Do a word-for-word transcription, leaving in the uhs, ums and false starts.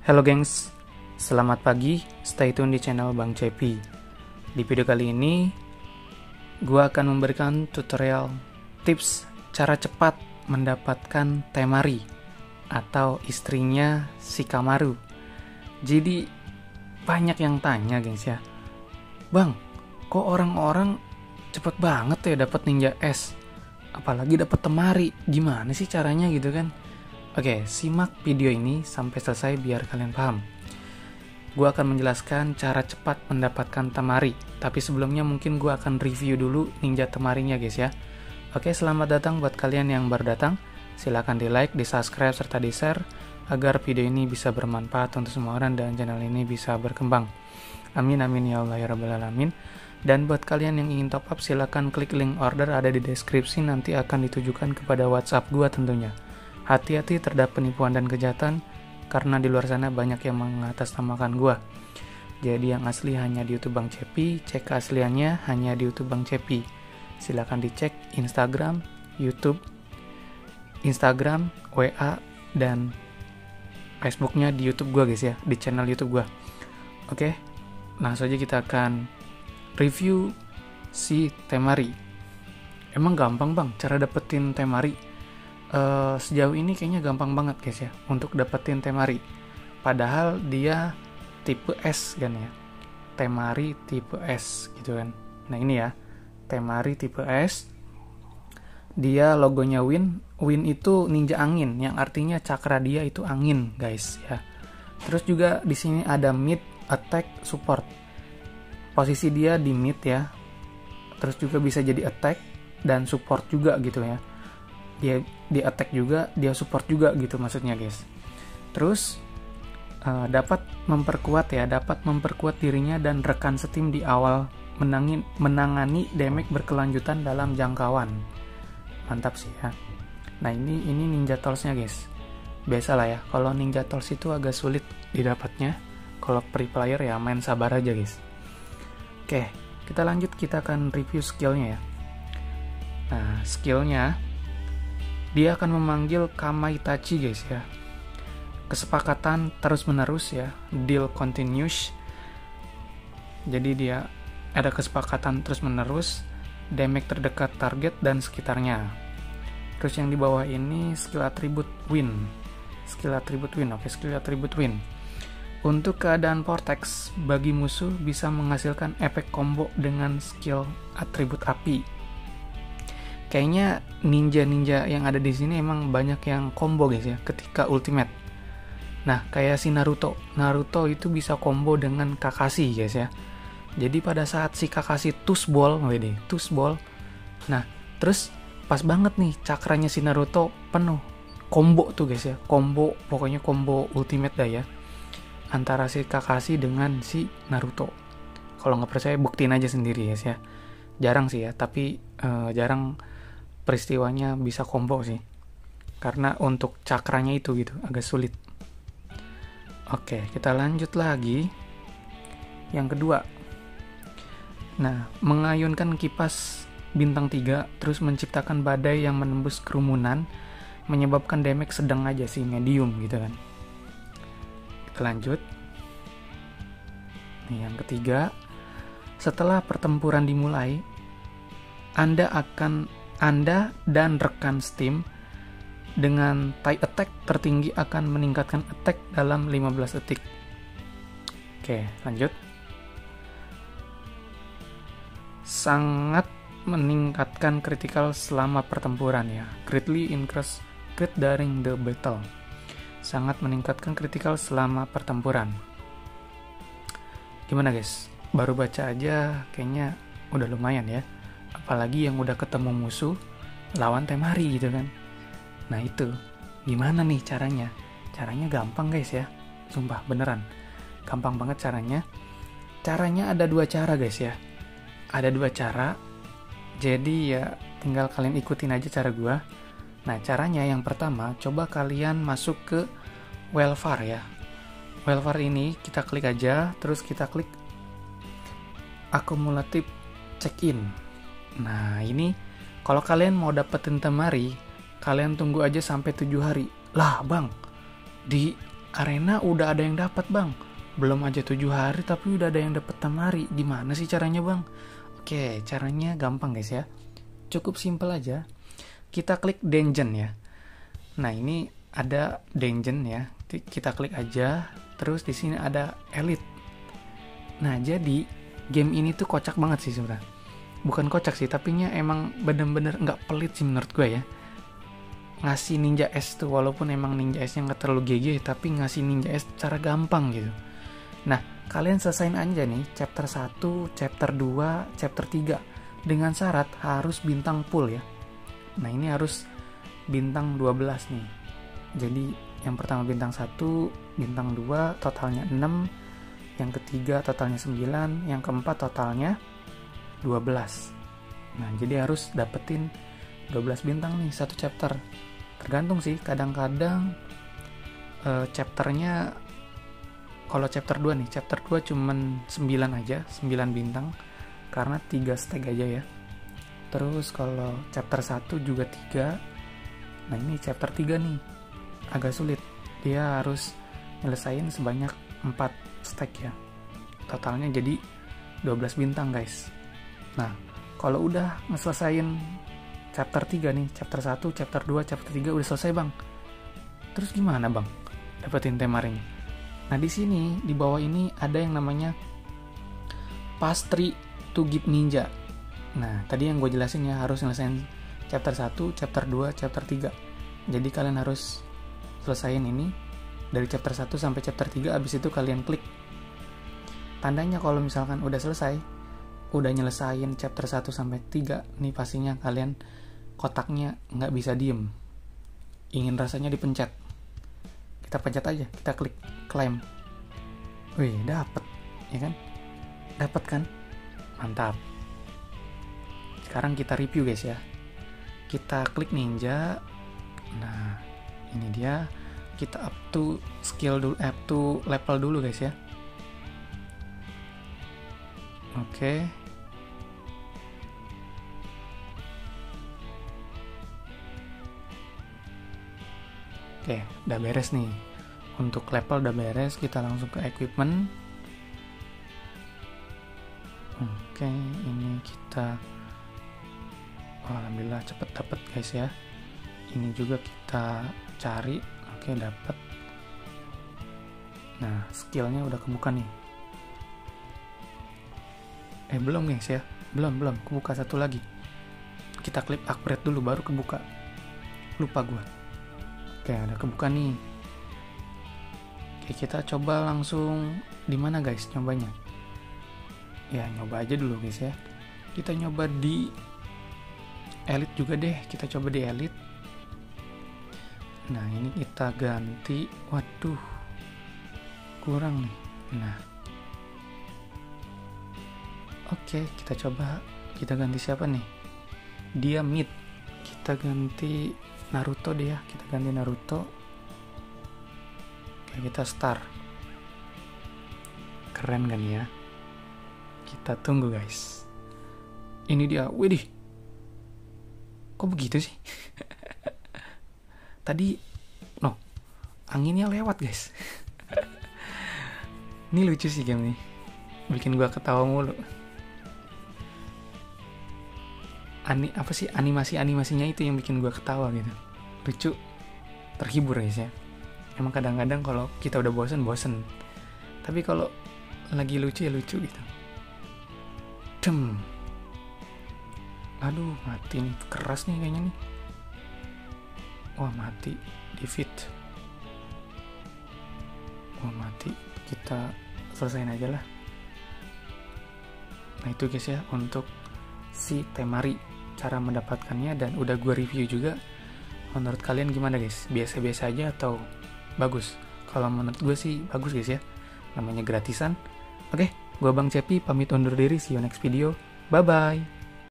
Halo gengs, selamat pagi, stay tune di channel Bang Cepi. Di video kali ini, gue akan memberikan tutorial tips cara cepat mendapatkan Temari atau istrinya Shikamaru. Jadi, banyak yang tanya gengs ya, Bang, kok orang-orang cepet banget ya dapat Ninja S? Apalagi dapat Temari, gimana sih caranya gitu kan? Oke, simak video ini sampai selesai biar kalian paham. Gue akan menjelaskan cara cepat mendapatkan Temari, tapi sebelumnya mungkin gue akan review dulu Ninja Temarinya guys ya. Oke, selamat datang buat kalian yang baru datang. Silahkan di like, di subscribe, serta di share agar video ini bisa bermanfaat untuk semua orang dan channel ini bisa berkembang. Amin amin ya Allah ya Rabbal Alamin. Dan buat kalian yang ingin top up, silahkan klik link order ada di deskripsi, nanti akan ditujukan kepada WhatsApp gue tentunya. Hati-hati terhadap penipuan dan kejahatan, karena di luar sana banyak yang mengatasnamakan gua. Jadi yang asli hanya di YouTube Bang Cepi, cek keasliannya hanya di YouTube Bang Cepi. Silakan dicek Instagram, YouTube, Instagram, W A, dan Facebooknya di YouTube gua guys ya, di channel YouTube gua. Oke, langsung aja kita akan review si Temari. Emang gampang bang cara dapetin Temari? Uh, sejauh ini kayaknya gampang banget guys ya untuk dapetin Temari, padahal dia tipe S kan ya, Temari tipe S gitu kan. Nah ini ya, Temari tipe S, dia logonya Win. Win itu ninja angin, yang artinya cakra dia itu angin guys ya. Terus juga di sini ada mid, attack, support. Posisi dia di mid ya, terus juga bisa jadi attack dan support juga gitu ya. Dia di attack juga, dia support juga gitu maksudnya guys. Terus uh, dapat memperkuat ya, dapat memperkuat dirinya dan rekan setim di awal menangin, menangani damage berkelanjutan dalam jangkauan. Mantap sih ya. Nah ini ini Ninja Tools-nya guys. Biasalah ya, kalau Ninja Tools itu agak sulit didapatnya. Kalau free player ya main sabar aja guys. Oke, kita lanjut, kita akan review skillnya ya. Nah skillnya, dia akan memanggil Kamaitachi guys ya. Kesepakatan terus menerus ya, deal continuous. Jadi dia ada kesepakatan terus menerus, damage terdekat target dan sekitarnya. Terus yang di bawah ini skill atribut win. Skill atribut win, oke, skill atribut win. Untuk keadaan vortex, bagi musuh bisa menghasilkan efek combo dengan skill atribut api. Kayaknya ninja-ninja yang ada di sini emang banyak yang combo guys ya ketika ultimate. Nah, kayak si Naruto. Naruto itu bisa combo dengan Kakashi guys ya. Jadi pada saat si Kakashi Tooth Ball, wede, Tooth Ball. Nah, terus pas banget nih cakranya si Naruto penuh. Combo tuh guys ya. Combo, pokoknya combo ultimate dah ya. Antara si Kakashi dengan si Naruto. Kalau nggak percaya buktiin aja sendiri guys ya. Jarang sih ya, tapi uh, jarang peristiwanya bisa combo sih, karena untuk cakranya itu gitu agak sulit. Oke, kita lanjut lagi yang kedua. Nah, mengayunkan kipas bintang tiga terus menciptakan badai yang menembus kerumunan, menyebabkan damage sedang aja sih, medium gitu kan. Kita lanjut. Nih, yang ketiga, setelah pertempuran dimulai, Anda akan Anda dan rekan steam dengan tie attack tertinggi akan meningkatkan attack dalam lima belas detik. Oke, lanjut. Sangat meningkatkan critical selama pertempuran ya. Greatly increase crit during the battle. Sangat meningkatkan critical selama pertempuran. Gimana guys? Baru baca aja kayaknya udah lumayan ya. Apalagi yang udah ketemu musuh lawan Temari gitu kan. Nah itu gimana nih caranya? Caranya gampang guys ya, sumpah beneran gampang banget caranya. Caranya ada dua cara guys ya. Ada dua cara. Jadi ya tinggal kalian ikutin aja cara gua. Nah caranya yang pertama, coba kalian masuk ke Welfare ya. Welfare ini kita klik aja, terus kita klik akumulatif check-in. Nah ini kalau kalian mau dapetin Temari, kalian tunggu aja sampai tujuh hari. Lah bang, di arena udah ada yang dapat bang. Belum aja tujuh hari tapi udah ada yang dapat Temari. Gimana sih caranya bang? Oke, caranya gampang guys ya. Cukup simple aja. Kita klik dungeon ya. Nah ini ada dungeon ya. Kita klik aja. Terus di sini ada elite. Nah jadi game ini tuh kocak banget sih sebenarnya. Bukan kocak sih, tapi nya emang bener-bener nggak pelit sih menurut gue ya. Ngasih Ninja S tuh, walaupun emang Ninja S-nya nggak terlalu G G, tapi ngasih Ninja S secara gampang gitu. Nah, kalian selesain aja nih chapter satu, chapter dua, chapter tiga. Dengan syarat harus bintang full ya. Nah, ini harus bintang dua belas nih. Jadi, yang pertama bintang satu, bintang dua, totalnya enam. Yang ketiga totalnya sembilan. Yang keempat totalnya dua belas. Nah, jadi harus dapetin dua belas bintang nih satu chapter. Tergantung sih, kadang-kadang uh, chapternya, kalau chapter dua nih, chapter dua cuman sembilan aja, sembilan bintang karena tiga stack aja ya. Terus kalau chapter satu juga tiga. Nah, ini chapter tiga nih agak sulit. Dia harus nyelesain sebanyak empat stack ya. Totalnya jadi dua belas bintang, guys. Nah, kalau udah ngeselesain chapter tiga nih, chapter satu, chapter dua, chapter tiga udah selesai, Bang. Terus gimana, Bang? Dapetin Temarinya. Nah, di sini di bawah ini ada yang namanya Pastry to Give Ninja. Nah, tadi yang gue jelasin ya, harus nyelesain chapter satu, chapter dua, chapter tiga. Jadi kalian harus selesain ini dari chapter satu sampai chapter tiga, abis itu kalian klik. Tandanya kalau misalkan udah selesai, udah nyelesain chapter satu sampai tiga, nih pastinya kalian kotaknya nggak bisa diem. Ingin rasanya dipencet. Kita pencet aja, kita klik claim. Wih, dapet, ya kan? Dapet kan? Mantap. Sekarang kita review guys ya. Kita klik ninja. Nah, ini dia. Kita up to skill dulu, up to level dulu guys ya. Oke. Oke, udah beres nih. Untuk level udah beres, kita langsung ke equipment. Oke, ini kita, oh, alhamdulillah cepet dapet guys ya. Ini juga kita cari. Oke, dapet. Nah, skillnya udah kebuka nih. Eh, belum guys ya. Belum, belum. Kebuka satu lagi. Kita klik upgrade dulu baru kebuka. Lupa gua. Oke, ada kebuka nih. Oke, kita coba langsung di mana guys nyobanya? Ya, nyoba aja dulu guys ya. Kita nyoba di elite juga deh. Kita coba di elite. Nah, ini kita ganti. Waduh, kurang nih. Nah, oke, kita coba. Kita ganti siapa nih? Dia mid. Kita ganti Naruto deh ya. Kita ganti Naruto. Oke, kita star. Keren kan ya? Kita tunggu guys. Ini dia. Widih, kok begitu sih? Tadi, no, anginnya lewat guys. Ini lucu sih game nih. Bikin gua ketawa mulu. Ani, apa sih animasi-animasinya itu yang bikin gua ketawa gitu. Lucu, terhibur guys ya. Emang kadang-kadang kalau kita udah bosen, bosen. Tapi kalau lagi lucu ya lucu gitu. Dem. Aduh, mati nih. Keras nih kayaknya nih. Wah, mati. Defeat. Wah, mati. Kita selesain aja lah. Nah, itu guys ya untuk si Temari, cara mendapatkannya, dan udah gue review juga. Menurut kalian gimana guys? Biasa-biasa aja atau bagus? Kalau menurut gue sih bagus guys ya. Namanya gratisan. Oke, gue Bang Cepi pamit undur diri. See you next video. Bye-bye.